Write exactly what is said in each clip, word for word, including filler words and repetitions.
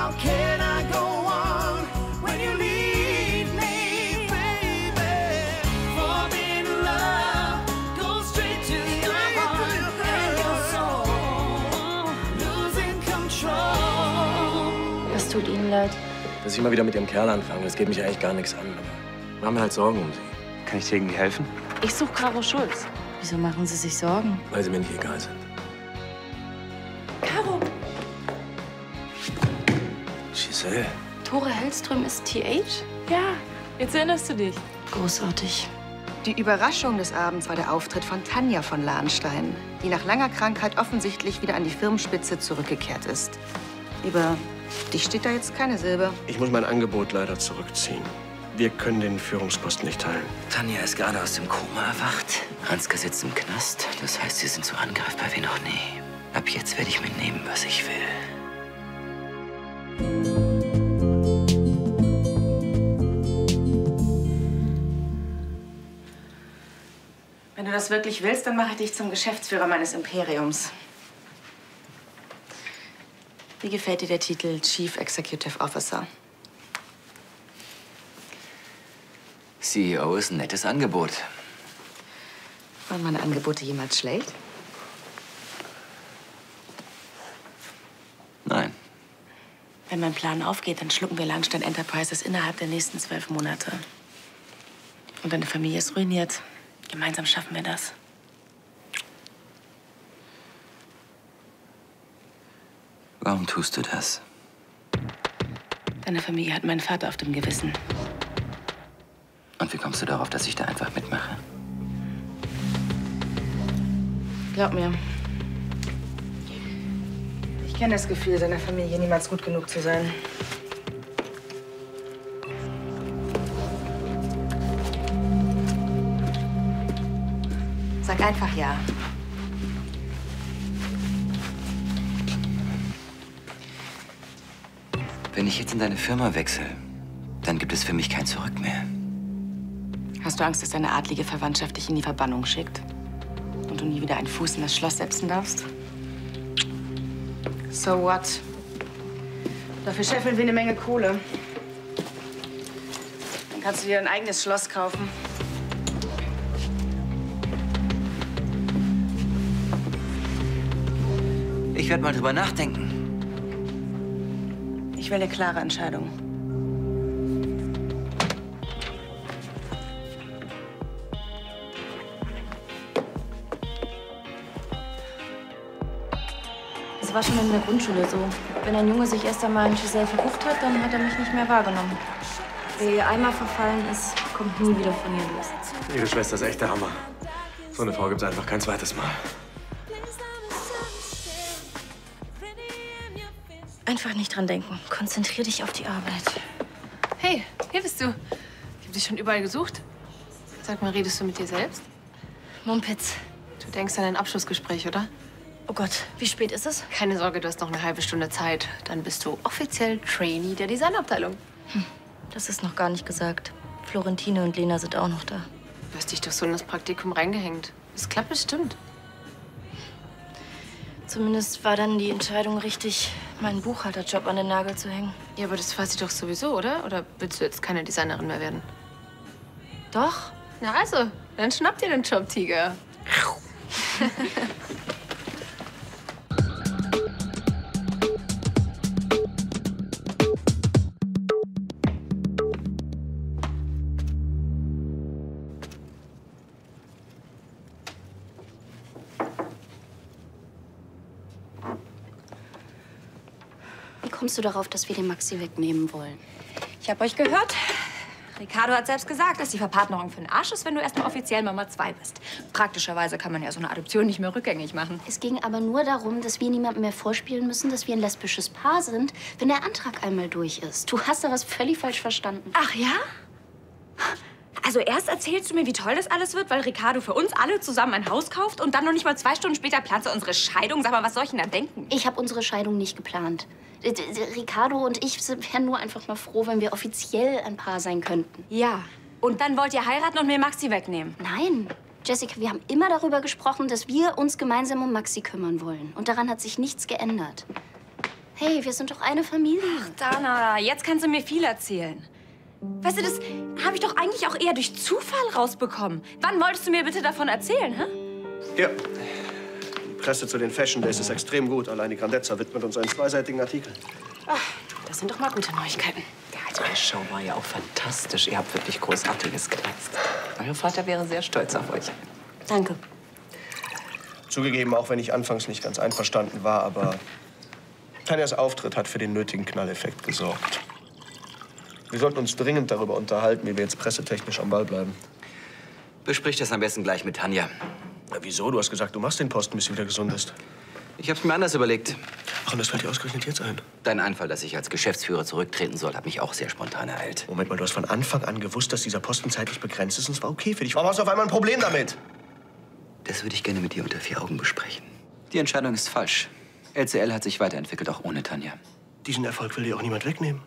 How can I go on when you leave me, baby? Forbidden love goes straight to your heart and your soul, losing control. Was tut Ihnen leid? Dass ich mal wieder mit dem Kerl anfange, das geht mich eigentlich gar nichts an. Aber wir haben halt Sorgen um Sie. Kann ich dir irgendwie helfen? Ich suche Caro Schulz. Wieso machen Sie sich Sorgen? Weil Sie mir nicht egal sind. Caro! Giselle. Tore Hellström ist T H? Ja, jetzt erinnerst du dich. Großartig. Die Überraschung des Abends war der Auftritt von Tanja von Lahnstein, die nach langer Krankheit offensichtlich wieder an die Firmenspitze zurückgekehrt ist. Über dich steht da jetzt keine Silbe. Ich muss mein Angebot leider zurückziehen. Wir können den Führungsposten nicht teilen. Tanja ist gerade aus dem Koma erwacht. Ansgar sitzt im Knast. Das heißt, sie sind so angreifbar wie noch nie. Ab jetzt werde ich mir nehmen, was ich will. Wenn du das wirklich willst, dann mache ich dich zum Geschäftsführer meines Imperiums. Wie gefällt dir der Titel Chief Executive Officer? C E O ist ein nettes Angebot. Waren meine Angebote jemals schlecht? Nein. Wenn mein Plan aufgeht, dann schlucken wir Lahnstein Enterprises innerhalb der nächsten zwölf Monate. Und deine Familie ist ruiniert. Gemeinsam schaffen wir das. Warum tust du das? Deine Familie hat meinen Vater auf dem Gewissen. Und wie kommst du darauf, dass ich da einfach mitmache? Glaub mir. Ich kenne das Gefühl, seiner Familie niemals gut genug zu sein. Sag einfach ja. Wenn ich jetzt in deine Firma wechsle, dann gibt es für mich kein Zurück mehr. Hast du Angst, dass deine adlige Verwandtschaft dich in die Verbannung schickt? Und du nie wieder einen Fuß in das Schloss setzen darfst? So what? Dafür scheffeln wir eine Menge Kohle. Dann kannst du dir ein eigenes Schloss kaufen. Ich werde mal drüber nachdenken. Ich will eine klare Entscheidung. Das war schon in der Grundschule so. Wenn ein Junge sich erst einmal in Giselle verguckt hat, dann hat er mich nicht mehr wahrgenommen. Wer ihr einmal verfallen ist, kommt nie wieder von ihr los. Ihre Schwester ist echt der Hammer. So eine Frau gibt's einfach kein zweites Mal. Einfach nicht dran denken. Konzentrier dich auf die Arbeit. Hey, hier bist du. Ich hab dich schon überall gesucht. Sag mal, redest du mit dir selbst? Mumpitz. Du denkst an ein Abschlussgespräch, oder? Oh Gott, wie spät ist es? Keine Sorge, du hast noch eine halbe Stunde Zeit. Dann bist du offiziell Trainee der Designabteilung. Hm, das ist noch gar nicht gesagt. Florentine und Lena sind auch noch da. Du hast dich doch so in das Praktikum reingehängt. Das klappt bestimmt. Zumindest war dann die Entscheidung richtig, meinen Buchhalterjob an den Nagel zu hängen. Ja, aber das weiß ich doch sowieso, oder? Oder willst du jetzt keine Designerin mehr werden? Doch. Na also, dann schnapp dir den Job, Tiger. Wie kommst du darauf, dass wir den Maxi wegnehmen wollen? Ich habe euch gehört. Ricardo hat selbst gesagt, dass die Verpartnerung für den Arsch ist, wenn du erst mal offiziell Mama zwei bist. Praktischerweise kann man ja so eine Adoption nicht mehr rückgängig machen. Es ging aber nur darum, dass wir niemandem mehr vorspielen müssen, dass wir ein lesbisches Paar sind, wenn der Antrag einmal durch ist. Du hast da was völlig falsch verstanden. Ach ja? Also erst erzählst du mir, wie toll das alles wird, weil Ricardo für uns alle zusammen ein Haus kauft und dann noch nicht mal zwei Stunden später planst du unsere Scheidung. Sag mal, was soll ich denn da denken? Ich habe unsere Scheidung nicht geplant. Ricardo und ich wären nur einfach mal froh, wenn wir offiziell ein Paar sein könnten. Ja. Und dann wollt ihr heiraten und mir Maxi wegnehmen? Nein. Jessica, wir haben immer darüber gesprochen, dass wir uns gemeinsam um Maxi kümmern wollen. Und daran hat sich nichts geändert. Hey, wir sind doch eine Familie. Ach, Dana, jetzt kannst du mir viel erzählen. Weißt du, das habe ich doch eigentlich auch eher durch Zufall rausbekommen. Wann wolltest du mir bitte davon erzählen, hä? Ja. Die Presse zu den Fashion Days ist extrem gut. Allein die Grandezza widmet uns einen zweiseitigen Artikel. Ach, das sind doch mal gute Neuigkeiten. Also, die Show war ja auch fantastisch. Ihr habt wirklich Großartiges geleistet. Euer Vater wäre sehr stolz auf euch. Danke. Zugegeben, auch wenn ich anfangs nicht ganz einverstanden war, aber Tanjas Auftritt hat für den nötigen Knalleffekt gesorgt. Wir sollten uns dringend darüber unterhalten, wie wir jetzt pressetechnisch am Ball bleiben. Besprich das am besten gleich mit Tanja. Na, wieso? Du hast gesagt, du machst den Posten, bis sie wieder gesund ist. Ich hab's mir anders überlegt. Ach, und das fällt dir ausgerechnet jetzt ein? Dein Einfall, dass ich als Geschäftsführer zurücktreten soll, hat mich auch sehr spontan ereilt. Moment mal, du hast von Anfang an gewusst, dass dieser Posten zeitlich begrenzt ist und es war okay für dich. Warum hast du auf einmal ein Problem damit? Das würde ich gerne mit dir unter vier Augen besprechen. Die Entscheidung ist falsch. L C L hat sich weiterentwickelt, auch ohne Tanja. Diesen Erfolg will dir auch niemand wegnehmen.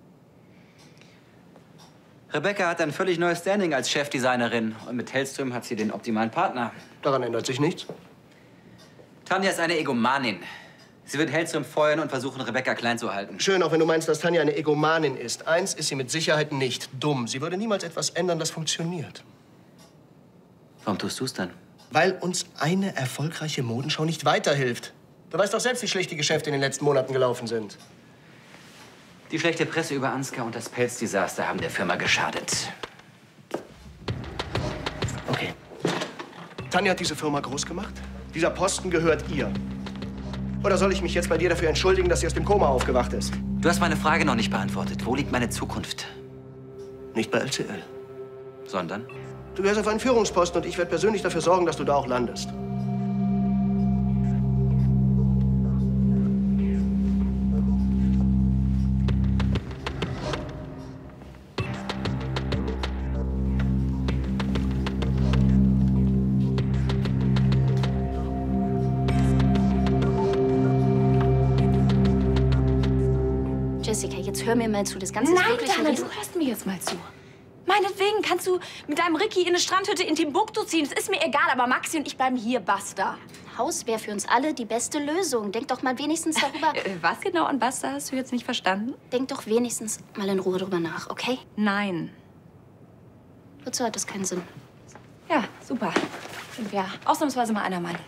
Rebecca hat ein völlig neues Standing als Chefdesignerin. Und mit Hellström hat sie den optimalen Partner. Daran ändert sich nichts. Tanja ist eine Egomanin. Sie wird Hellström feuern und versuchen, Rebecca klein zu halten. Schön, auch wenn du meinst, dass Tanja eine Egomanin ist. Eins ist sie mit Sicherheit nicht dumm. Sie würde niemals etwas ändern, das funktioniert. Warum tust du es dann? Weil uns eine erfolgreiche Modenschau nicht weiterhilft. Du weißt doch selbst, wie schlecht die Geschäfte in den letzten Monaten gelaufen sind. Die schlechte Presse über Ansgar und das Pelzdesaster haben der Firma geschadet. Okay. Tanja hat diese Firma groß gemacht. Dieser Posten gehört ihr. Oder soll ich mich jetzt bei dir dafür entschuldigen, dass sie aus dem Koma aufgewacht ist? Du hast meine Frage noch nicht beantwortet. Wo liegt meine Zukunft? Nicht bei L C L. Sondern? Du gehst auf einen Führungsposten und ich werde persönlich dafür sorgen, dass du da auch landest. Jessica, jetzt hör mir mal zu. Das Ganze Nein, ist wirklich ein Dana, Riesen- du hörst mir jetzt mal zu. Meinetwegen kannst du mit deinem Ricky in eine Strandhütte in Timbuktu ziehen. Das ist mir egal, aber Maxi und ich bleiben hier, basta. Haus wäre für uns alle die beste Lösung. Denk doch mal wenigstens darüber. Äh, was genau an basta hast du jetzt nicht verstanden? Denk doch wenigstens mal in Ruhe drüber nach, okay? Nein. Wozu hat das keinen Sinn? Ja, super. Sind wir ausnahmsweise mal einer Meinung.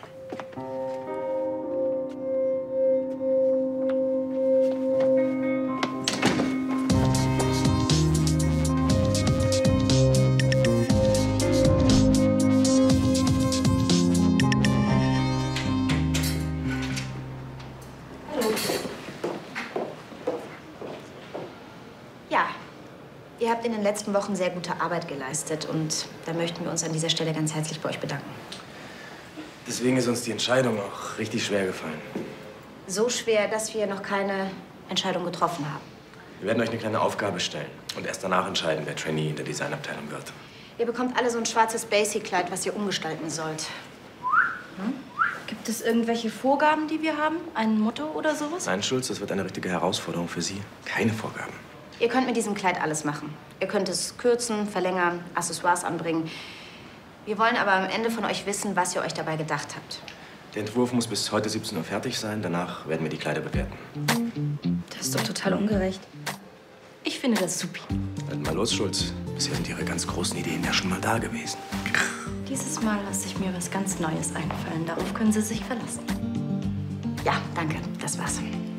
Ja, ihr habt in den letzten Wochen sehr gute Arbeit geleistet und da möchten wir uns an dieser Stelle ganz herzlich bei euch bedanken. Deswegen ist uns die Entscheidung auch richtig schwer gefallen. So schwer, dass wir noch keine Entscheidung getroffen haben. Wir werden euch eine kleine Aufgabe stellen und erst danach entscheiden, wer Trainee in der Designabteilung wird. Ihr bekommt alle so ein schwarzes Basic-Kleid, was ihr umgestalten sollt. Hm? Gibt es irgendwelche Vorgaben, die wir haben? Ein Motto oder sowas? Nein, Schulz, das wird eine richtige Herausforderung für Sie. Keine Vorgaben. Ihr könnt mit diesem Kleid alles machen. Ihr könnt es kürzen, verlängern, Accessoires anbringen. Wir wollen aber am Ende von euch wissen, was ihr euch dabei gedacht habt. Der Entwurf muss bis heute siebzehn Uhr fertig sein. Danach werden wir die Kleider bewerten. Das ist doch total ungerecht. Ich finde das supi. Halt mal los, Schulz. Bisher sind Ihre ganz großen Ideen ja schon mal da gewesen. Dieses Mal lasse ich mir was ganz Neues einfallen. Darauf können Sie sich verlassen. Ja, danke. Das war's.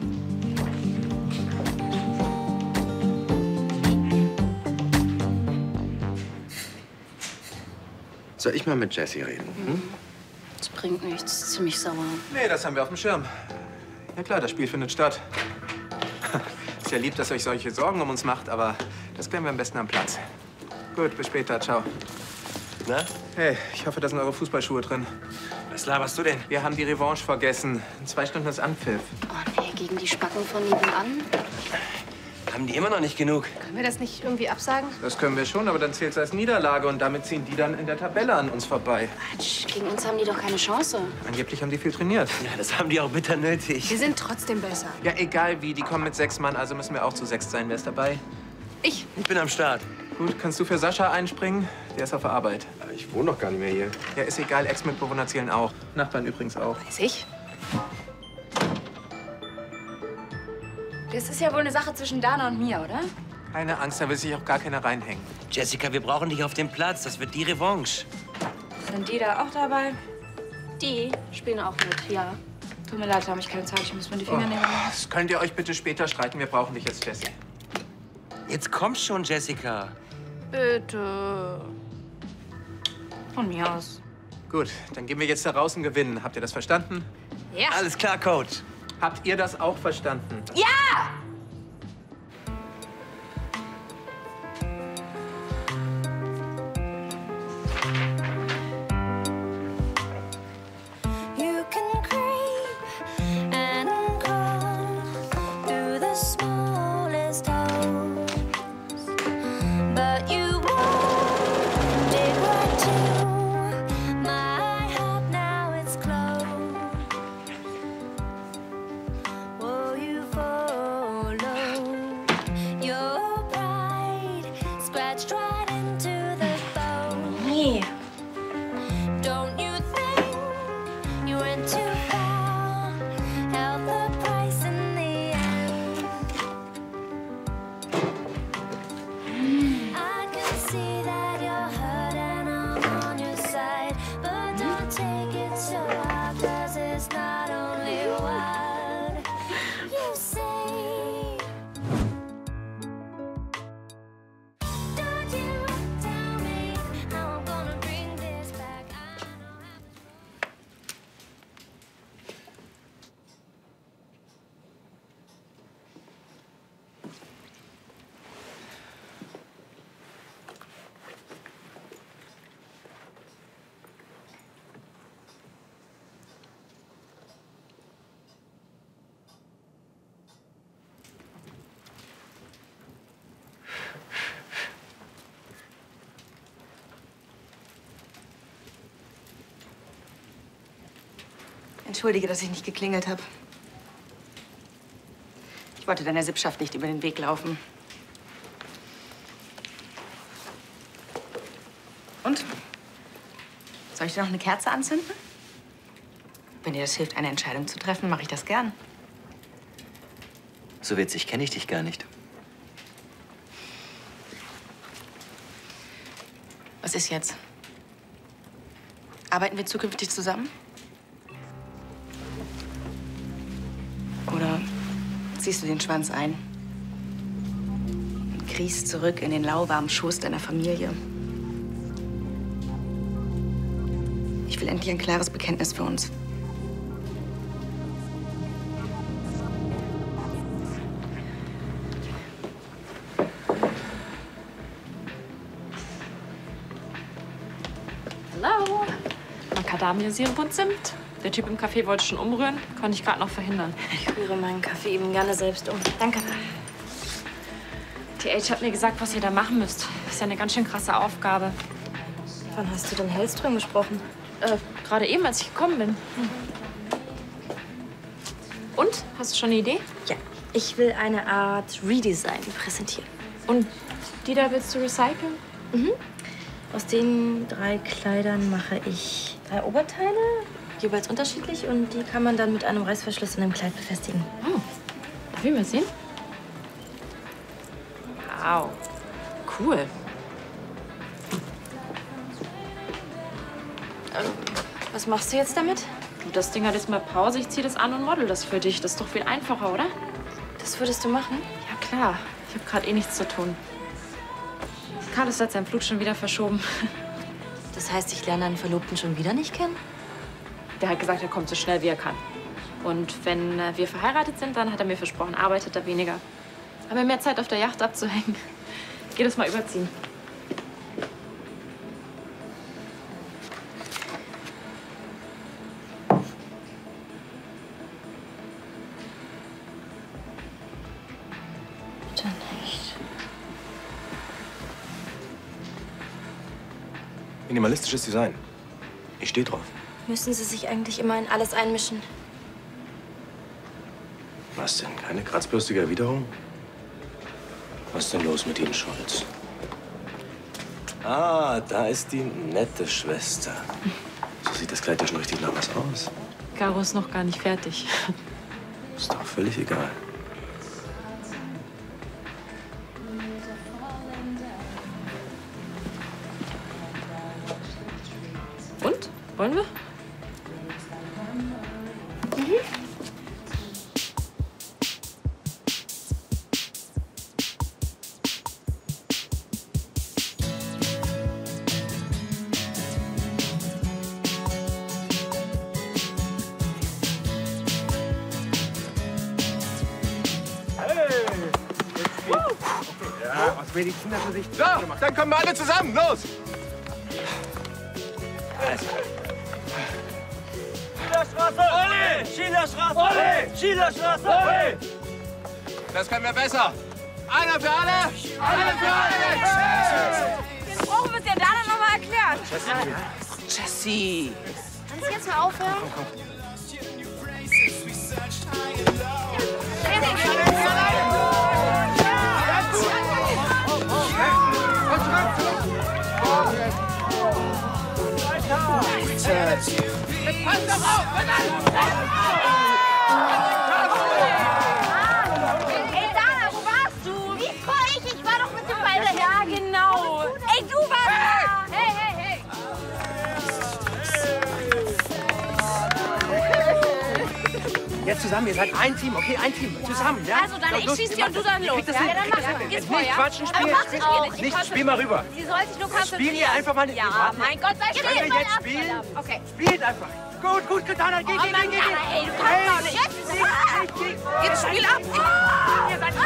Soll ich mal mit Jessie reden? Hm? Das bringt nichts. Ziemlich sauer. Nee, das haben wir auf dem Schirm. Ja klar, das Spiel findet statt. Ist ja lieb, dass ihr euch solche Sorgen um uns macht, aber das klären wir am besten am Platz. Gut, bis später. Ciao. Na? Hey, ich hoffe, da sind eure Fußballschuhe drin. Was laberst du denn? Wir haben die Revanche vergessen. In zwei Stunden ist Anpfiff. Oh nee, gegen die Spacken von nebenan? Haben die immer noch nicht genug? Können wir das nicht irgendwie absagen? Das können wir schon, aber dann zählt es als Niederlage und damit ziehen die dann in der Tabelle an uns vorbei. Quatsch, gegen uns haben die doch keine Chance. Angeblich haben die viel trainiert. Ja, das haben die auch bitter nötig. Wir sind trotzdem besser. Ja, egal wie, die kommen mit sechs Mann, also müssen wir auch zu sechs sein. Wer ist dabei? Ich. Ich bin am Start. Gut, kannst du für Sascha einspringen? Der ist auf der Arbeit. Aber ich wohne doch gar nicht mehr hier. Ja, ist egal, Ex-Mitbewohner zählen auch. Nachbarn übrigens auch. Weiß ich. Das ist ja wohl eine Sache zwischen Dana und mir, oder? Keine Angst, da will sich auch gar keiner reinhängen. Jessica, wir brauchen dich auf dem Platz. Das wird die Revanche. Sind die da auch dabei? Die spielen auch mit, ja. Tut mir leid, da habe ich keine Zeit. Ich muss mir die Fingernägel machen. Das könnt ihr euch bitte später streiten. Wir brauchen dich jetzt, Jessie. Jetzt komm schon, Jessica. Bitte. Von mir aus. Gut, dann gehen wir jetzt da raus und gewinnen. Habt ihr das verstanden? Ja. Alles klar, Coach. Habt ihr das auch verstanden? Ja! You can creep and crawl through the smallest holes, but you won't dig right to my heart. Now it's closed. Will you follow your pride scratched right into the bone? Nee. Don't you think you went too far? Held the price in the end. I can see that you're hurt and I'm on your side, but don't take it so hard, 'cause it's not only what you say. Don't you tell me how I'm gonna bring this back. I know how. Entschuldige, dass ich nicht geklingelt habe. Ich wollte deiner Sippschaft nicht über den Weg laufen. Und? Soll ich dir noch eine Kerze anzünden? Wenn dir das hilft, eine Entscheidung zu treffen, mache ich das gern. So witzig kenne ich dich gar nicht. Was ist jetzt? Arbeiten wir zukünftig zusammen? Oder ziehst du den Schwanz ein und kriechst zurück in den lauwarmen Schoß deiner Familie? Ich will endlich ein klares Bekenntnis für uns. Hallo. Macadamia-Sirup und Zimt. Der Typ im Café wollte schon umrühren, konnte ich gerade noch verhindern. Ich rühre meinen Kaffee eben gerne selbst um. Danke. T H hat mir gesagt, was ihr da machen müsst. Das ist ja eine ganz schön krasse Aufgabe. Wann hast du denn Hellström gesprochen? Äh, gerade eben, als ich gekommen bin. Hm. Und? Hast du schon eine Idee? Ja. Ich will eine Art Redesign präsentieren. Und die da willst du recyceln? Mhm. Aus den drei Kleidern mache ich drei Oberteile, jeweils unterschiedlich. Und die kann man dann mit einem Reißverschluss in einem Kleid befestigen. Oh. Darf ich mal sehen? Wow. Cool. Ähm, was machst du jetzt damit? Du, das Ding hat jetzt mal Pause. Ich ziehe das an und model das für dich. Das ist doch viel einfacher, oder? Das würdest du machen? Ja, klar. Ich habe gerade eh nichts zu tun. Carlos hat seinen Flug schon wieder verschoben. Das heißt, ich lerne einen Verlobten schon wieder nicht kennen? Der hat gesagt, er kommt so schnell, wie er kann. Und wenn äh, wir verheiratet sind, dann hat er mir versprochen, arbeitet er weniger. Haben wir mehr Zeit auf der Yacht abzuhängen. Ich geh das mal überziehen. Bitte nicht. Minimalistisches Design. Ich stehe drauf. Müssen Sie sich eigentlich immer in alles einmischen? Was denn? Keine kratzbürstige Erwiderung? Was ist denn los mit Ihnen, Scholz? Ah, da ist die nette Schwester. So sieht das Kleid ja schon richtig nach was aus. Caro ist noch gar nicht fertig. Ist doch völlig egal. Wollen wir? Mhm. Ja, aus medizinischer Sicht. So, dann kommen wir alle zusammen. Los! Schielerstraße! Olli! Schielerstraße! Olli! Schielerstraße! Olli! Das können wir besser. Einer für alle, alle für alle! Das brauchen wir dir Dana noch mal erklären. Jessie. Jessie. Kannst du jetzt mal aufhören? Komm, komm. Pass doch auf! Ey, Dana, wo warst du? Wie voll ich? Ich war doch mit dem Ball dahin. Ja, genau. Ey, du warst da. Hey, hey, hey. Jetzt zusammen, ihr seid ein Team, okay? Ein Team. Zusammen, ja? Also dann, ich los, schieß ihr dir und macht du dann das. los. Ihr kriegt das Ja, hin. dann mach das. Geh's vor, Nicht ja? quatschen, Aber spielen. mach das auch. Ich Nicht, konzentriere- spiel mal rüber. Sie soll sich nur konzentrieren. Spielen ihr einfach mal. Ja, mein Gott, sei still. Können wir Ball jetzt ab, spielen? Ball ab. Okay. Spielt einfach. Gut, gut, Katana. Geh, Oh, geh, Mann, geh, geh. Dana, ey, du kannst doch nicht. Jetzt. Jetzt spiel ab. Ihr seid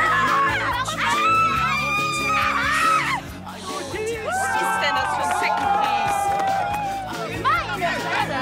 Was ist denn das für ein Second Piece? Meine Fresse!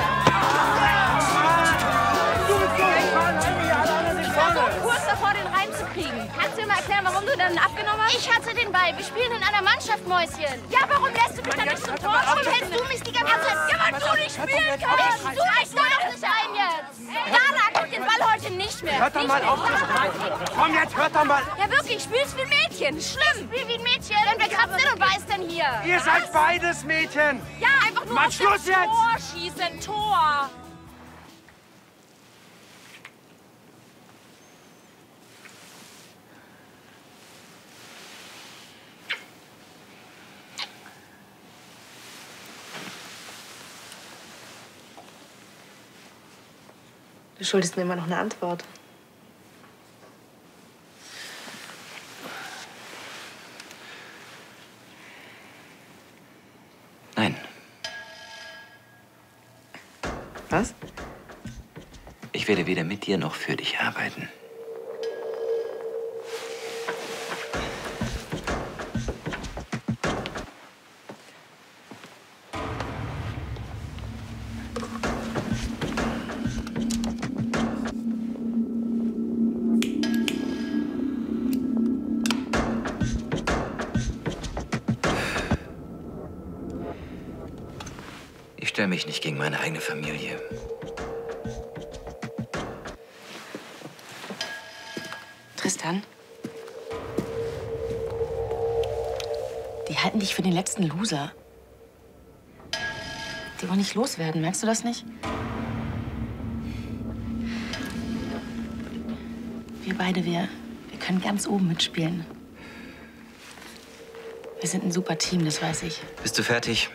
Ich war so kurz davor, den reinzukriegen. Kannst du mir mal erklären, warum du dann abgenommen hast? Ich hatte den Ball. Wir spielen in einer Mannschaft, Mäuschen. Ja, warum lässt du mich dann nicht zum Tor? Warum hältst du mich die ganze Zeit? Ja, weil du nicht spielen kannst. Du reißt mir doch nicht ein jetzt. Dana kriegt den Ball heute nicht mehr. Hört doch Nicht mal mehr. auf zu schreien. Komm jetzt, hört doch mal. Ja, wirklich, spielst wie ein Mädchen. Schlimm. Spiel wie ein Mädchen. Denn wer kratzt denn und beißt denn hier? Ihr seid beides Mädchen. Ja, einfach nur Mann, auf Schluss das jetzt. Tor schießen. Tor. Du schuldest mir immer noch eine Antwort. Nein. Was? Ich werde weder mit dir noch für dich arbeiten. Ich stelle mich nicht gegen meine eigene Familie. Tristan? Die halten dich für den letzten Loser. Die wollen nicht loswerden, merkst du das nicht? Wir beide, wir, wir können ganz oben mitspielen. Wir sind ein super Team, das weiß ich. Bist du fertig?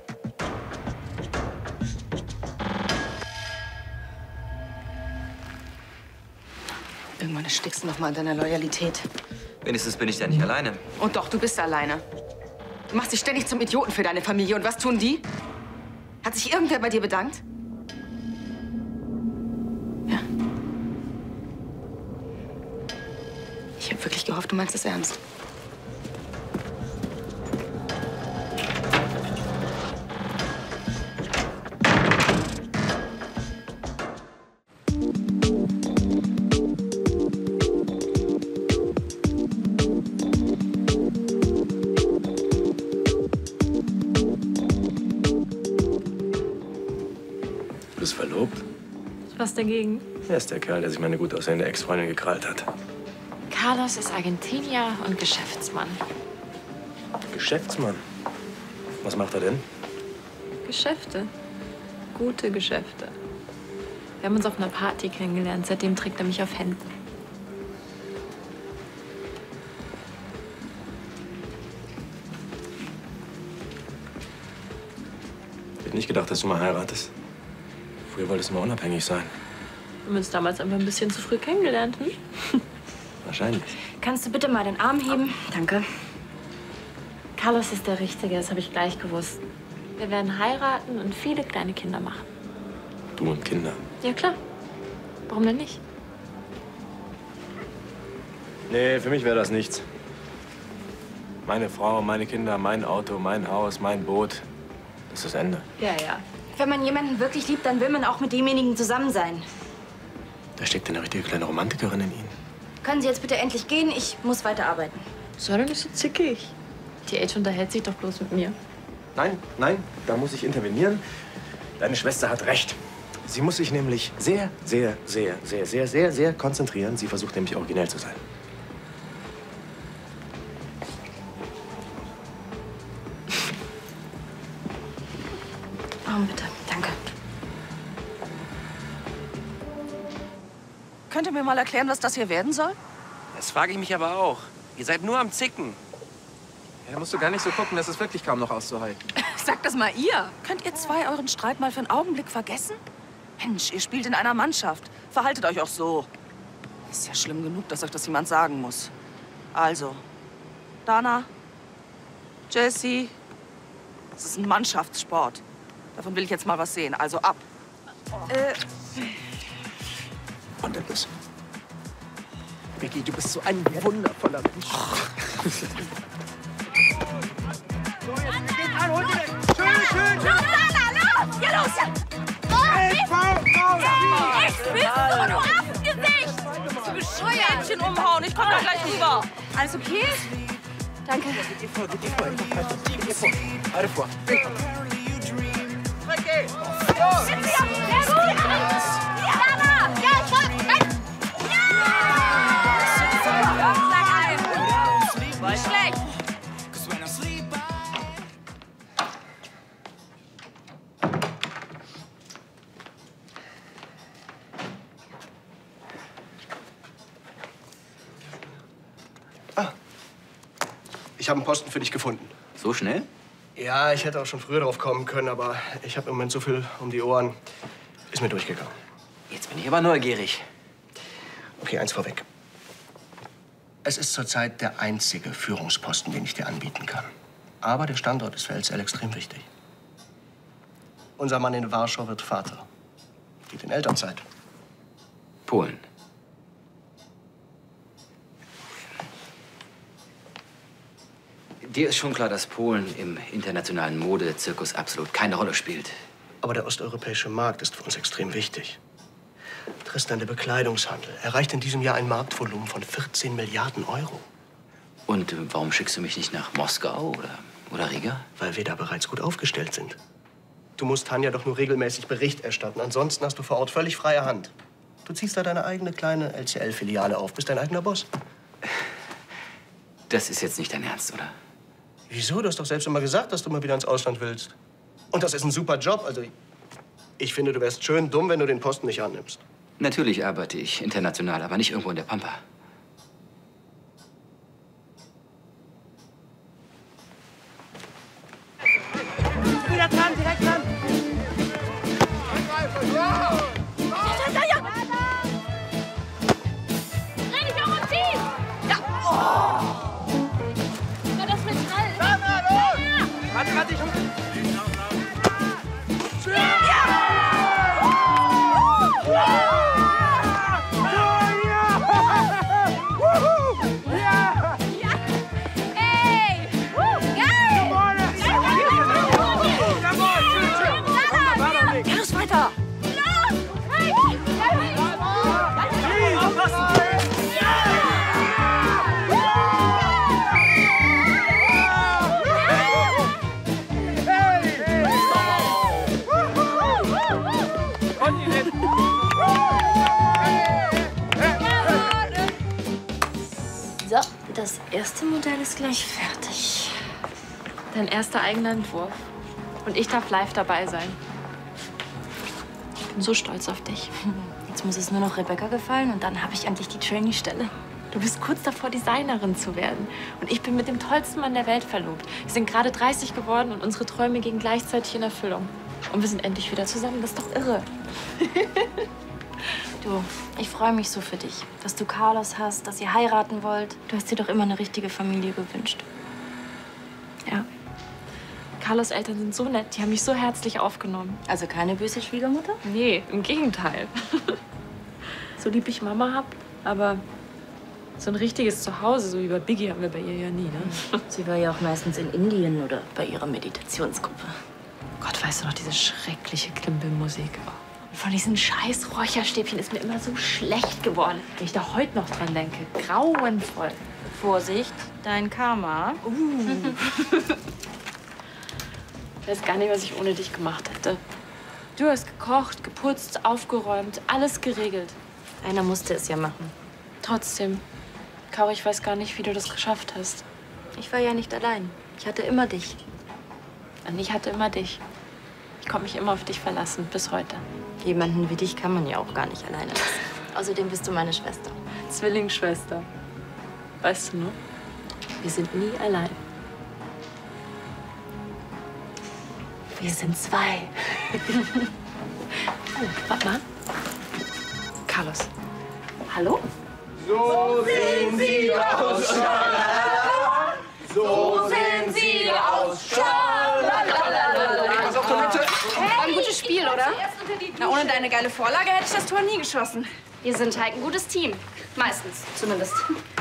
Irgendwann erstickst du noch mal an deiner Loyalität. Wenigstens bin ich da nicht alleine. Und doch, du bist alleine. Du machst dich ständig zum Idioten für deine Familie. Und was tun die? Hat sich irgendwer bei dir bedankt? Ja. Ich habe wirklich gehofft, du meinst es ernst. Du bist verlobt? Was dagegen? Er ist der Kerl, der sich meine gut aussehende Ex-Freundin gekrallt hat. Carlos ist Argentinier und Geschäftsmann. Geschäftsmann? Was macht er denn? Geschäfte. Gute Geschäfte. Wir haben uns auf einer Party kennengelernt. Seitdem trägt er mich auf Händen. Ich hätte nicht gedacht, dass du mal heiratest. Früher wolltest du mal unabhängig sein. Haben wir uns damals einfach ein bisschen zu früh kennengelernt, hm? Wahrscheinlich. Kannst du bitte mal den Arm heben? Danke. Carlos ist der Richtige, das habe ich gleich gewusst. Wir werden heiraten und viele kleine Kinder machen. Du und Kinder. Ja, klar. Warum denn nicht? Nee, für mich wäre das nichts. Meine Frau, meine Kinder, mein Auto, mein Haus, mein Boot. Das ist das Ende. Ja, ja. Wenn man jemanden wirklich liebt, dann will man auch mit demjenigen zusammen sein. Da steckt eine richtige kleine Romantikerin in Ihnen. Können Sie jetzt bitte endlich gehen? Ich muss weiterarbeiten. Sei doch nicht so zickig. Die Age unterhält sich doch bloß mit mir. Nein, nein, da muss ich intervenieren. Deine Schwester hat recht. Sie muss sich nämlich sehr, sehr, sehr, sehr, sehr, sehr, sehr konzentrieren. Sie versucht nämlich originell zu sein. Oh, bitte. Danke. Könnt ihr mir mal erklären, was das hier werden soll? Das frage ich mich aber auch. Ihr seid nur am Zicken. Ja, da musst du gar nicht so gucken, das ist wirklich kaum noch auszuhalten. Sagt das mal ihr. Könnt ihr zwei euren Streit mal für einen Augenblick vergessen? Mensch, ihr spielt in einer Mannschaft. Verhaltet euch auch so. Ist ja schlimm genug, dass euch das jemand sagen muss. Also, Dana, Jessie, es ist ein Mannschaftssport. Davon will ich jetzt mal was sehen. Also ab. Äh. Und dann ist. Vicky, du bist so ein wundervoller Mensch. Schön, schön, schön! Los, Dana, los! Ja, los! Ja. Hey, Frau, Frau! Ich bist du, du Affengesicht! Du bescheuert! Mädchen umhauen, ich komm da gleich rüber. Alles okay? Danke. Geht ihr vor, geht ihr vor, geht ihr vor. Beide vor. Okay. Los! Sehr gut! Ja, Dana! Ja, ich komm! Rein! Ja! Nicht schlecht. Ich habe einen Posten für dich gefunden. So schnell? Ja, ich hätte auch schon früher drauf kommen können, aber ich habe im Moment so viel um die Ohren. Ist mir durchgegangen. Jetzt bin ich aber neugierig. Okay, eins vorweg. Es ist zurzeit der einzige Führungsposten, den ich dir anbieten kann. Aber der Standort ist für L C L extrem wichtig. Unser Mann in Warschau wird Vater. Geht in Elternzeit. Polen. Dir ist schon klar, dass Polen im internationalen Modezirkus absolut keine Rolle spielt. Aber der osteuropäische Markt ist für uns extrem wichtig. Tristan, der Bekleidungshandel erreicht in diesem Jahr ein Marktvolumen von vierzehn Milliarden Euro. Und äh, warum schickst du mich nicht nach Moskau oder, oder Riga? Weil wir da bereits gut aufgestellt sind. Du musst Tanja doch nur regelmäßig Bericht erstatten. Ansonsten hast du vor Ort völlig freie Hand. Du ziehst da deine eigene kleine L C L-Filiale auf, bist dein eigener Boss. Das ist jetzt nicht dein Ernst, oder? Wieso? Du hast doch selbst immer gesagt, dass du mal wieder ins Ausland willst. Und das ist ein super Job. Also, ich finde, du wärst schön dumm, wenn du den Posten nicht annimmst. Natürlich arbeite ich international, aber nicht irgendwo in der Pampa. Wieder dran, direkt dran! Ja! Dreh dich um und zieh! Ja! Oh! Ja, das Metall! Dana, los! Warte, warte, ich hol... So, das erste Modell ist gleich fertig. Dein erster eigener Entwurf. Und ich darf live dabei sein. Ich bin so stolz auf dich. Jetzt muss es nur noch Rebecca gefallen und dann habe ich endlich die Trainee-Stelle. Du bist kurz davor, Designerin zu werden. Und ich bin mit dem tollsten Mann der Welt verlobt. Wir sind gerade dreißig geworden und unsere Träume gehen gleichzeitig in Erfüllung. Und wir sind endlich wieder zusammen. Das ist doch irre. Du, ich freue mich so für dich, dass du Carlos hast, dass ihr heiraten wollt. Du hast dir doch immer eine richtige Familie gewünscht. Ja. Carlos Eltern sind so nett. Die haben mich so herzlich aufgenommen. Also keine böse Schwiegermutter? Nee, im Gegenteil. So lieb ich Mama hab, aber so ein richtiges Zuhause, so wie bei Biggie, haben wir bei ihr ja nie, ne? Sie war ja auch meistens in Indien oder bei ihrer Meditationsgruppe. Gott, weißt du noch, diese schreckliche Klimbim-Musik. Und von diesen scheiß Räucherstäbchen ist mir immer so schlecht geworden, wenn ich da heute noch dran denke. Grauenvoll. Vorsicht, dein Karma. Uh. Ich weiß gar nicht, was ich ohne dich gemacht hätte. Du hast gekocht, geputzt, aufgeräumt, alles geregelt. Einer musste es ja machen. Trotzdem, Caro, ich weiß gar nicht, wie du das geschafft hast. Ich war ja nicht allein. Ich hatte immer dich. Und ich hatte immer dich. Ich konnte mich immer auf dich verlassen, bis heute. Jemanden wie dich kann man ja auch gar nicht alleine lassen. Außerdem bist du meine Schwester. Zwillingsschwester. Weißt du nur? Wir sind nie allein. Wir sind zwei. Oh, warte mal. Carlos. Hallo? So sehen Sie aus, Schalala. So sehen Sie aus, Schalala. Was auf Toilette? War ein gutes Spiel, oder? Na, ohne deine geile Vorlage hätte ich das Tor nie geschossen. Wir sind halt ein gutes Team. Meistens, zumindest.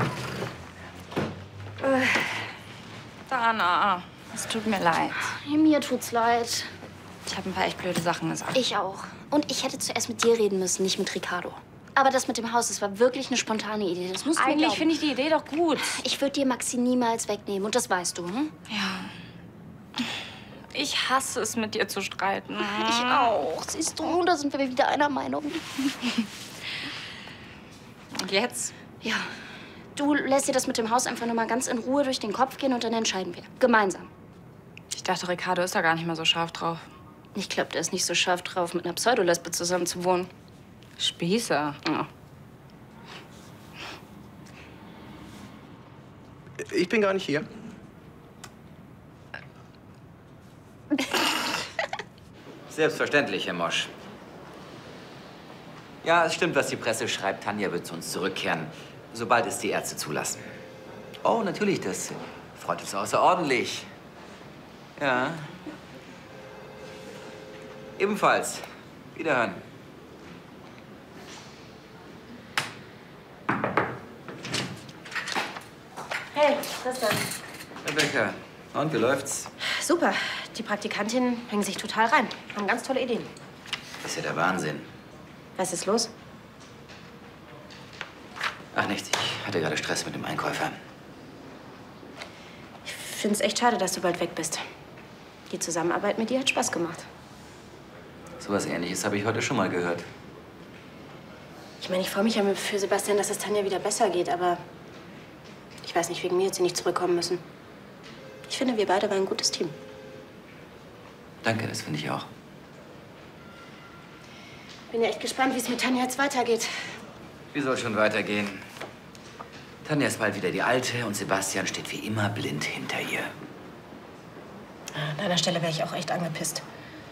Äh, Dana, es tut mir leid. Mir tut's leid. Ich habe ein paar echt blöde Sachen gesagt. Ich auch. Und ich hätte zuerst mit dir reden müssen, nicht mit Ricardo. Aber das mit dem Haus, das war wirklich eine spontane Idee. Das musst du mir Eigentlich glauben. finde ich die Idee doch gut. Ich würde dir Maxi niemals wegnehmen und das weißt du, hm? Ja. Ich hasse es, mit dir zu streiten. Ich auch. Siehst du, da sind wir wieder einer Meinung. Und jetzt? Ja. Du lässt dir das mit dem Haus einfach nur mal ganz in Ruhe durch den Kopf gehen und dann entscheiden wir. Gemeinsam. Ich dachte, Ricardo ist da gar nicht mehr so scharf drauf. Ich glaube, der ist nicht so scharf drauf, mit einer Pseudolesbe zusammen zu wohnen. Spießer. Ja. Ich bin gar nicht hier. Selbstverständlich, Herr Mosch. Ja, es stimmt, was die Presse schreibt. Tanja wird zu uns zurückkehren, sobald es die Ärzte zulassen. Oh, natürlich, das freut uns außerordentlich. Ja. Ebenfalls. Wiederhören. Hey, Tristan. Rebecca, und wie läuft's? Super. Die Praktikantinnen hängen sich total rein. Haben ganz tolle Ideen. Das ist ja der Wahnsinn. Was ist los? Ach, nichts. Ich hatte gerade Stress mit dem Einkäufer. Ich finde es echt schade, dass du bald weg bist. Die Zusammenarbeit mit dir hat Spaß gemacht. So was Ähnliches habe ich heute schon mal gehört. Ich meine, ich freue mich ja für Sebastian, dass es Tanja wieder besser geht, aber ich weiß nicht, wegen mir hat sie nicht zurückkommen müssen. Ich finde, wir beide waren ein gutes Team. Danke, das finde ich auch. Bin ja echt gespannt, wie es mit Tanja jetzt weitergeht. Wie soll schon weitergehen? Tanja ist bald wieder die Alte und Sebastian steht wie immer blind hinter ihr. An deiner Stelle wäre ich auch echt angepisst.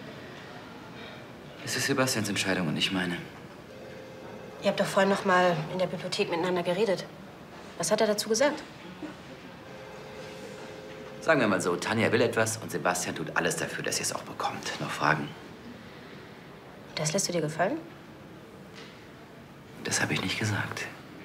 Es ist Sebastians Entscheidung und nicht meine. Ihr habt doch vorhin noch mal in der Bibliothek miteinander geredet. Was hat er dazu gesagt? Sagen wir mal so, Tanja will etwas und Sebastian tut alles dafür, dass sie es auch bekommt. Noch Fragen? Das lässt du dir gefallen? Das habe ich nicht gesagt.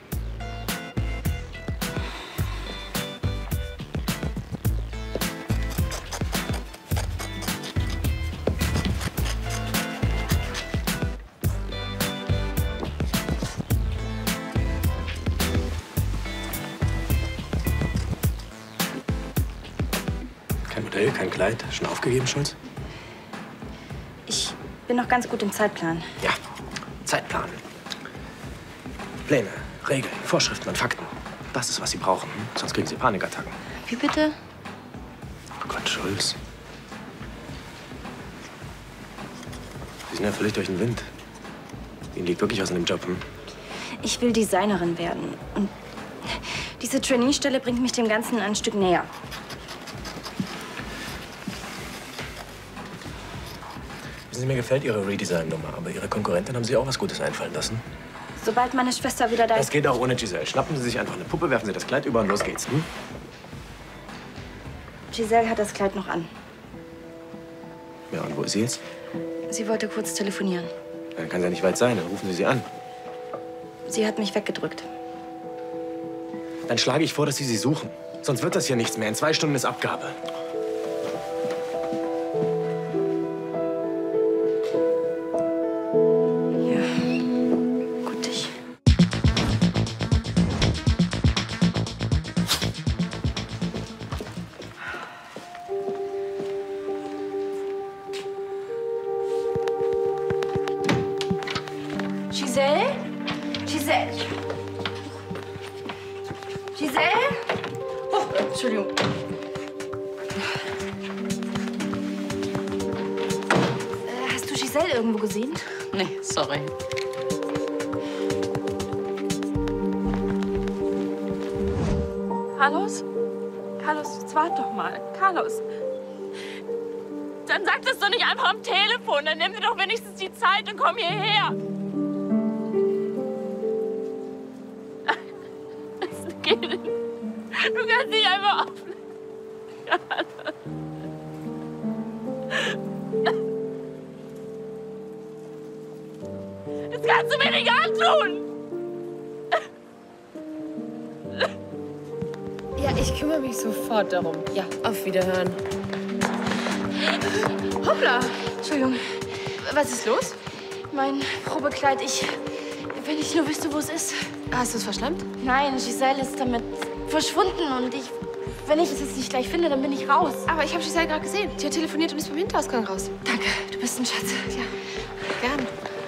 Kein Modell, kein Kleid. Schon aufgegeben, Schulz? Ich bin noch ganz gut im Zeitplan. Ja, Zeitplan. Pläne, Regeln, Vorschriften und Fakten. Das ist, was Sie brauchen. Sonst kriegen Sie Panikattacken. Wie bitte? Oh Gott, Schulz. Sie sind ja völlig durch den Wind. Ihnen liegt wirklich was in dem Job, hm? Ich will Designerin werden. Und diese Trainee-Stelle bringt mich dem Ganzen ein Stück näher. Wissen Sie, mir gefällt Ihre Redesign-Nummer, aber Ihre Konkurrentin haben Sie auch was Gutes einfallen lassen. Sobald meine Schwester wieder da Das ist. geht auch ohne Giselle. Schnappen Sie sich einfach eine Puppe, werfen Sie das Kleid über und los geht's. Hm? Giselle hat das Kleid noch an. Ja, und wo ist sie jetzt? Sie wollte kurz telefonieren. Dann kann sie ja nicht weit sein, dann rufen Sie sie an. Sie hat mich weggedrückt. Dann schlage ich vor, dass Sie sie suchen. Sonst wird das hier nichts mehr. In zwei Stunden ist Abgabe. Gut, ich. Giselle? Giselle? Giselle? Oh, Entschuldigung. Äh, hast du Giselle irgendwo gesehen? Nee, sorry. Carlos? Carlos, jetzt wart doch mal. Carlos. Dann sag das doch nicht einfach am Telefon. Dann nimm dir doch wenigstens die Zeit und komm hierher. Das geht nicht. Du kannst nicht einfach auf. Das kannst du mir nicht antun! Ja, ich kümmere mich sofort darum. Ja, auf Wiederhören. Hoppla! Entschuldigung. Was ist los? Mein Probekleid, ich... Wenn ich nur wüsste, wo es ist. Hast du es verschlammt? Nein, Giselle ist damit verschwunden und ich... Wenn ich es jetzt nicht gleich finde, dann bin ich raus. Aber ich habe Giselle gerade gesehen. Sie hat telefoniert und ist vom Hinterausgang raus. Danke, du bist ein Schatz. Ja, gern.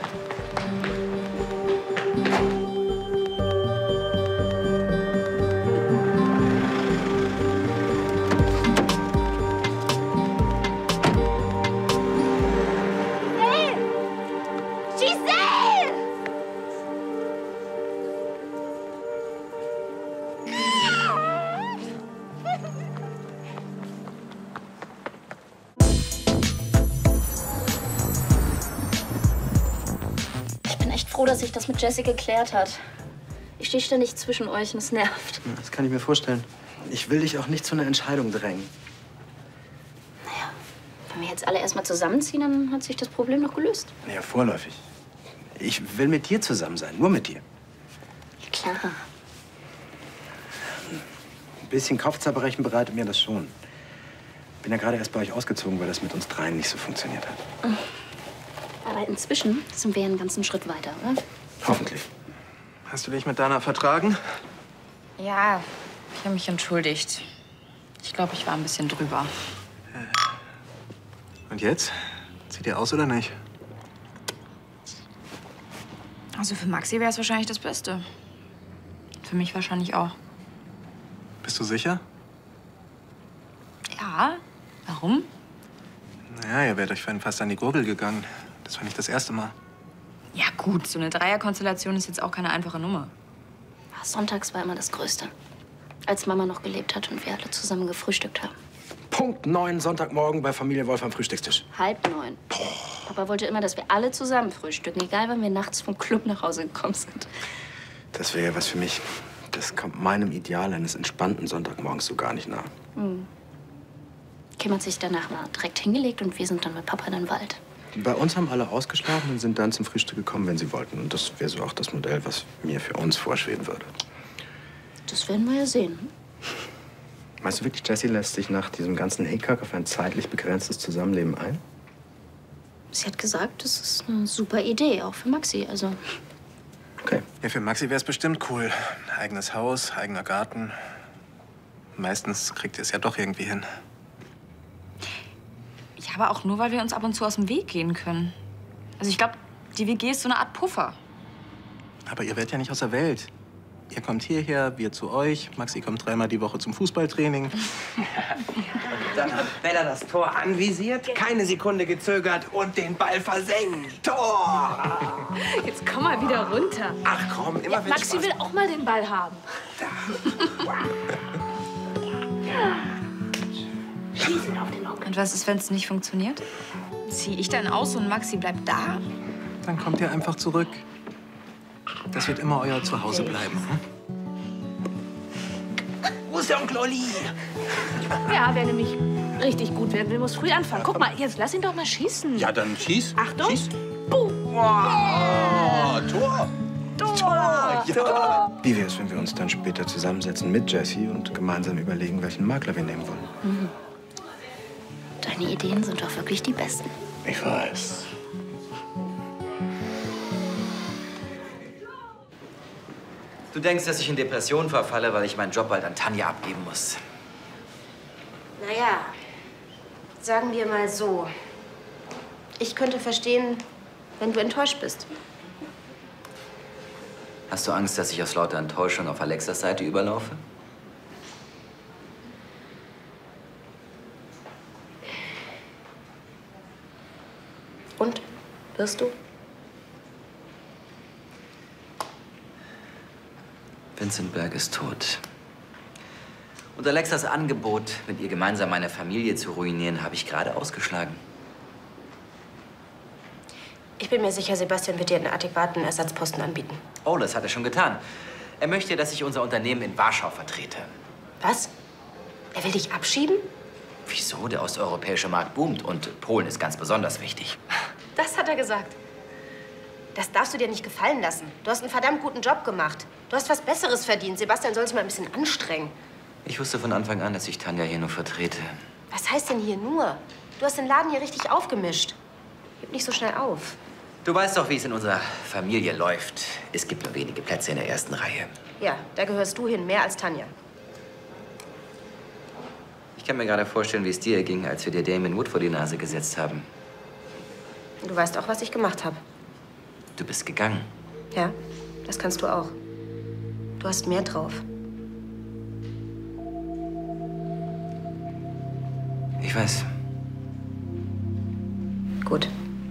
Froh, dass sich das mit Jessie geklärt hat. Ich stehe ständig zwischen euch und es nervt. Das kann ich mir vorstellen. Ich will dich auch nicht zu einer Entscheidung drängen. Naja, wenn wir jetzt alle erstmal zusammenziehen, dann hat sich das Problem noch gelöst. Naja, vorläufig. Ich will mit dir zusammen sein, nur mit dir. Ja, klar. Ein bisschen Kopfzerbrechen bereitet mir das schon. Bin ja gerade erst bei euch ausgezogen, weil das mit uns dreien nicht so funktioniert hat. Aber inzwischen sind wir einen ganzen Schritt weiter, oder? Hoffentlich. Hast du dich mit Dana vertragen? Ja, ich habe mich entschuldigt. Ich glaube, ich war ein bisschen drüber. Und jetzt? Zieht ihr aus oder nicht? Also für Maxi wäre es wahrscheinlich das Beste. Für mich wahrscheinlich auch. Bist du sicher? Ja, warum? Naja, ihr wärt euch vorhin fast an die Gurgel gegangen. Das war nicht das erste Mal. Ja gut, so eine Dreierkonstellation ist jetzt auch keine einfache Nummer. Sonntags war immer das Größte. Als Mama noch gelebt hat und wir alle zusammen gefrühstückt haben. Punkt neun Sonntagmorgen bei Familie Wolf am Frühstückstisch. Halb neun. Papa wollte immer, dass wir alle zusammen frühstücken, egal wann wir nachts vom Club nach Hause gekommen sind. Das wäre ja was für mich. Das kommt meinem Ideal eines entspannten Sonntagmorgens so gar nicht nah. Hm. Kim hat sich danach mal direkt hingelegt und wir sind dann mit Papa in den Wald. Bei uns haben alle ausgeschlafen und sind dann zum Frühstück gekommen, wenn sie wollten. Und das wäre so auch das Modell, was mir für uns vorschweben würde. Das werden wir ja sehen. Meinst du wirklich, Jessie lässt sich nach diesem ganzen Hickhack auf ein zeitlich begrenztes Zusammenleben ein? Sie hat gesagt, das ist eine super Idee, auch für Maxi. Also Okay. Ja, für Maxi wäre es bestimmt cool. Ein eigenes Haus, eigener Garten. Meistens kriegt ihr es ja doch irgendwie hin. Ja, aber auch nur, weil wir uns ab und zu aus dem Weg gehen können. Also ich glaube, die W G ist so eine Art Puffer. Aber ihr werdet ja nicht aus der Welt. Ihr kommt hierher, wir zu euch. Maxi kommt dreimal die Woche zum Fußballtraining. Und dann hat Bella das Tor anvisiert, keine Sekunde gezögert und den Ball versenkt. Tor! Jetzt komm mal wieder runter. Ach komm, immer wenn Maxi Spaß will auch mal den Ball haben. Und was ist, wenn es nicht funktioniert? Zieh ich dann aus und Maxi bleibt da? Dann kommt ihr einfach zurück. Das wird immer euer Zuhause bleiben. Hm? Wo ist der Onkel Olli? Ja, wer nämlich richtig gut werden will, muss früh anfangen. Guck mal, jetzt lass ihn doch mal schießen. Ja, dann schieß. Achtung. Schieß. Buh. Oh, Tor. Tor. Ja. Wie wäre es, wenn wir uns dann später zusammensetzen mit Jessie und gemeinsam überlegen, welchen Makler wir nehmen wollen? Mhm. Deine Ideen sind doch wirklich die besten. Ich weiß. Du denkst, dass ich in Depressionen verfalle, weil ich meinen Job bald an Tanja abgeben muss. Naja, sagen wir mal so. Ich könnte verstehen, wenn du enttäuscht bist. Hast du Angst, dass ich aus lauter Enttäuschung auf Alexas Seite überlaufe? Und? Wirst du? Vincent Berg ist tot. Und Alexas Angebot, mit ihr gemeinsam meine Familie zu ruinieren, habe ich gerade ausgeschlagen. Ich bin mir sicher, Sebastian wird dir einen adäquaten Ersatzposten anbieten. Oh, das hat er schon getan. Er möchte, dass ich unser Unternehmen in Warschau vertrete. Was? Er will dich abschieben? Wieso? Der osteuropäische Markt boomt und Polen ist ganz besonders wichtig. Das hat er gesagt. Das darfst du dir nicht gefallen lassen. Du hast einen verdammt guten Job gemacht. Du hast was Besseres verdient. Sebastian soll sich mal ein bisschen anstrengen. Ich wusste von Anfang an, dass ich Tanja hier nur vertrete. Was heißt denn hier nur? Du hast den Laden hier richtig aufgemischt. Gib nicht so schnell auf. Du weißt doch, wie es in unserer Familie läuft. Es gibt nur wenige Plätze in der ersten Reihe. Ja, da gehörst du hin, mehr als Tanja. Ich kann mir gerade vorstellen, wie es dir ging, als wir dir Damien Wood vor die Nase gesetzt haben. Du weißt auch, was ich gemacht habe. Du bist gegangen. Ja, das kannst du auch. Du hast mehr drauf. Ich weiß. Gut.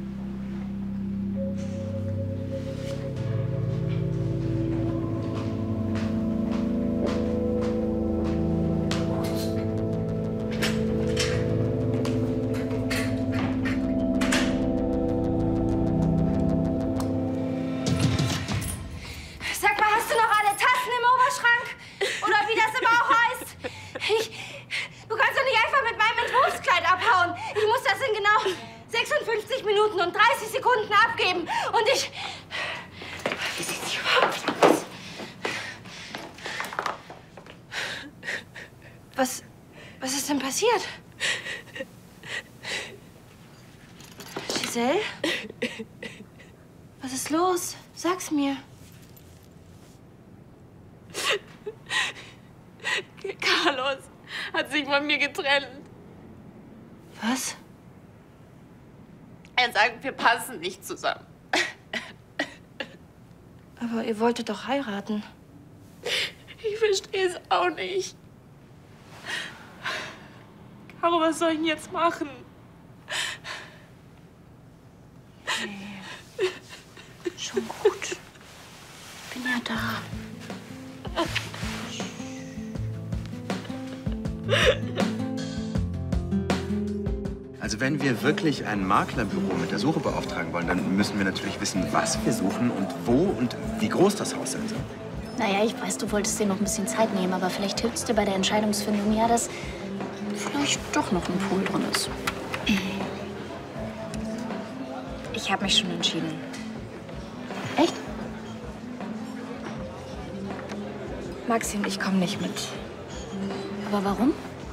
Sag mal, hast du noch alle Tassen im Oberschrank? Oder wie das immer auch heißt? Ich, du kannst doch nicht einfach mit meinem Entwurfskleid abhauen. Ich muss das in genau sechsundfünfzig Minuten und dreißig Sekunden abgeben. Und ich... Wie sieht sie überhaupt aus? Was... Was ist denn passiert? Giselle? Was ist los? Sag's mir. Carlos hat sich von mir getrennt. Was? Er sagt, wir passen nicht zusammen. Aber ihr wolltet doch heiraten. Ich verstehe es auch nicht. Caro, was soll ich denn jetzt machen? Nee. Schon gut. Ich bin ja da. Also wenn wir wirklich ein Maklerbüro mit der Suche beauftragen wollen, dann müssen wir natürlich wissen, was wir suchen und wo und wie groß das Haus sein soll. Naja, ich weiß, du wolltest dir noch ein bisschen Zeit nehmen, aber vielleicht hilft es dir bei der Entscheidungsfindung ja, dass vielleicht doch noch ein Pool drin ist. Ich habe mich schon entschieden. Echt? Maxi und ich kommen nicht mit. Aber warum?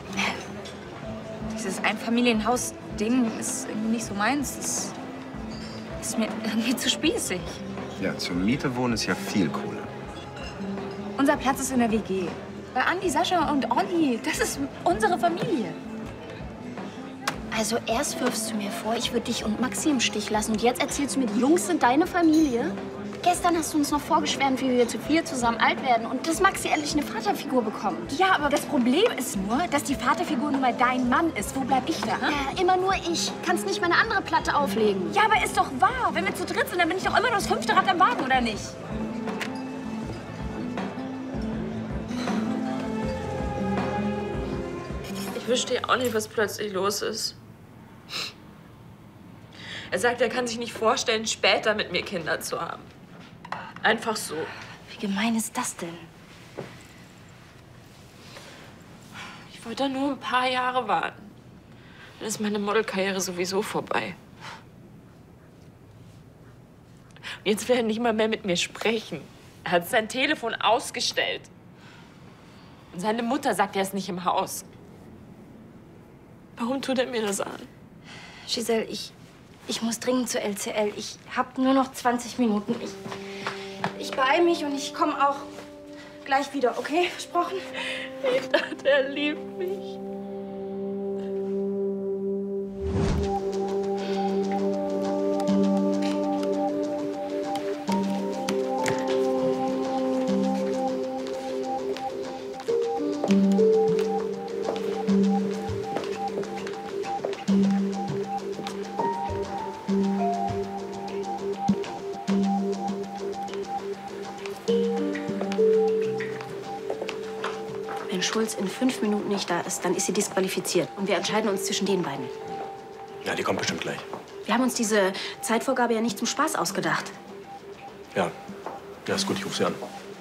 Dieses Einfamilienhaus-Ding ist irgendwie nicht so meins. Das ist mir irgendwie zu spießig. Ja, zur Miete wohnen ist ja viel cooler. Unser Platz ist in der W G. Bei Andi, Sascha und Olli. Das ist unsere Familie. Also erst wirfst du mir vor, ich würde dich und Maxi im Stich lassen. Und jetzt erzählst du mir, die Jungs sind deine Familie? Gestern hast du uns noch vorgeschwärmt, wie wir zu vier zusammen alt werden und dass Maxi endlich eine Vaterfigur bekommt. Ja, aber das Problem ist nur, dass die Vaterfigur nun mal dein Mann ist. Wo bleib ich da? Ja, immer nur ich. Kannst nicht mal eine andere Platte auflegen. Ja, aber ist doch wahr. Wenn wir zu dritt sind, dann bin ich doch immer nur das fünfte Rad am Wagen, oder nicht? Ich verstehe auch nicht, was plötzlich los ist. Er sagt, er kann sich nicht vorstellen, später mit mir Kinder zu haben. Einfach so. Wie gemein ist das denn? Ich wollte nur ein paar Jahre warten. Dann ist meine Modelkarriere sowieso vorbei. Und jetzt will er nicht mal mehr mit mir sprechen. Er hat sein Telefon ausgestellt. Und seine Mutter sagt, er ist nicht im Haus. Warum tut er mir das an? Giselle, ich, ich muss dringend zur L C L. Ich habe nur noch zwanzig Minuten. Ich, ich beeile mich und ich komme auch gleich wieder, okay? Versprochen? Ich dachte, er liebt mich. Wenn Schulz in fünf Minuten nicht da ist, dann ist sie disqualifiziert. Und wir entscheiden uns zwischen den beiden. Ja, die kommt bestimmt gleich. Wir haben uns diese Zeitvorgabe ja nicht zum Spaß ausgedacht. Ja, ja, ist gut, ich rufe sie an.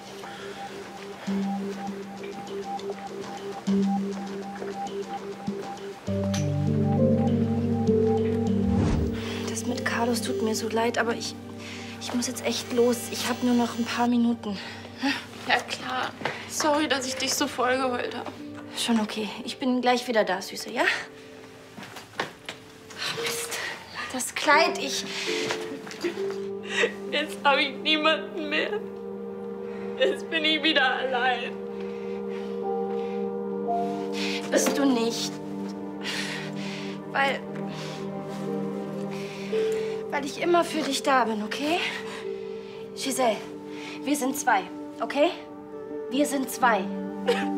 Das mit Carlos tut mir so leid, aber ich, ich muss jetzt echt los. Ich habe nur noch ein paar Minuten. Ja, klar. Sorry, dass ich dich so vollgeheult habe. Schon okay. Ich bin gleich wieder da, Süße, ja? Mist. Das Kleid, ich... Jetzt habe ich niemanden mehr. Jetzt bin ich wieder allein. Bist du nicht. Weil... Weil ich immer für dich da bin, okay? Giselle, wir sind zwei, okay? Wir sind zwei.